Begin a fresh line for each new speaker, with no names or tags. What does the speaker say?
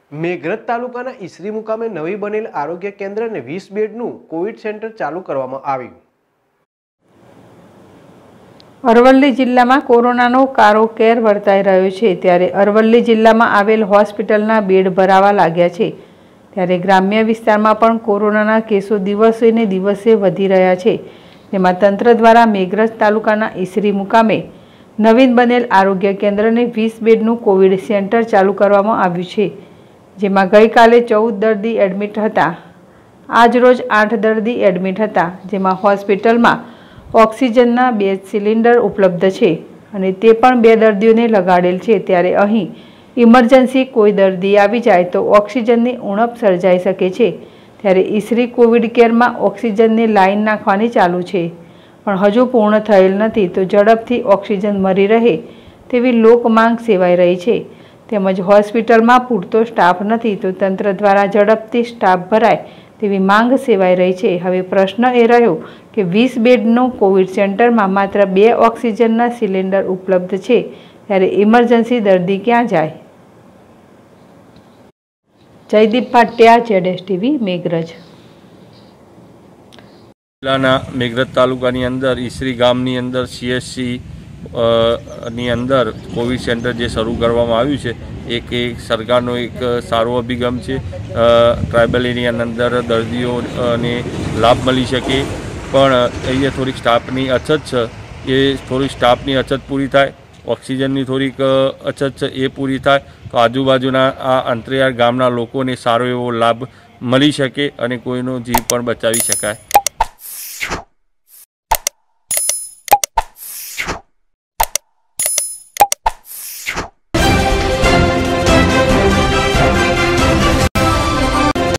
મેઘરજ તાલુકાના ઈસરી મુકામે નવી બનેલ આરોગ્ય કેન્દ્ર અને 20 બેડનું કોવિડ સેન્ટર ચાલુ કરવામાં આવ્યું।
અરવલ્લી જિલ્લામાં કોરોનાનો કારો કેર વર્તાઈ રહ્યો છે, ત્યારે અરવલ્લી જિલ્લામાં આવેલ હોસ્પિટલના બેડ ભરાવા લાગ્યા છે। ત્યારે ગ્રામ્ય વિસ્તારમાં પણ કોરોનાના કેસો દિવસે ને દિવસે વધી રહ્યા છે, જેમાં તંત્ર દ્વારા મેઘરજ તાલુકાના ઈસરી મુકામે નવીન બનેલ આરોગ્ય કેન્દ્રને 20 બેડનું કોવિડ સેન્ટર ચાલુ કરવામાં આવ્યું છે, જેમાં ગઈકાલે 14 દર્દી એડમિટ હતા। આજરોજ 8 દર્દી એડમિટ હતા, જેમાં હોસ્પિટલમાં ઓક્સિજનના 2 સિલિન્ડર ઉપલબ્ધ છે અને તે પણ 2 દર્દીઓને લગાડેલ છે। ત્યારે અહીં ઇમરજન્સી કોઈ દર્દી આવી જાય તો ઓક્સિજનની ઉણપ સર્જાઈ શકે છે। ત્યારે ઈસરી કોવિડ કેરમાં ઓક્સિજનની લાઇન નાખવાની ચાલુ છે, પણ હજુ પૂર્ણ થયેલ નથી, તો ઝડપથી ઓક્સિજન મળી રહે તેવી લોક માંગ સેવાઈ રહી છે। તેમજ હોસ્પિટલમાં પૂરતો સ્ટાફ નથી, તો તંત્ર દ્વારા ઝડપથી સ્ટાફ ભરાય તેવી માંગ સેવાઈ રહી છે। હવે પ્રશ્ન એ રહ્યો કે 20 બેડનું કોવિડ સેન્ટરમાં માત્ર 2 ઓક્સિજનના સિલિન્ડર ઉપલબ્ધ છે, ત્યારે ઇમરજન્સી દર્દી ક્યાં જાય? જયદીપ ભાટિયા, ZSTV, મેઘરજ।
જિલ્લાના મેઘરજ તાલુકાની અંદર ઈસરી ગામની અંદર CSC ની અંદર કોવિડ સેન્ટર જે શરૂ કરવામાં આવ્યું છે, એક સરકારનો એક સારો અભિગમ છે। ટ્રાઇબલ એરિયાની અંદર દર્દીઓને લાભ મળી શકે, પણ અહીંયા થોડીક સ્ટાફની અછત છે, એ થોડી સ્ટાફની અછત પૂરી થાય, ઓક્સિજનની થોડીક અછત છે એ પૂરી થાય તો આજુબાજુના આ અંતરિયાળ ગામના લોકોને સારો એવો લાભ મળી શકે અને કોઈનો જીવ પણ બચાવી શકાય।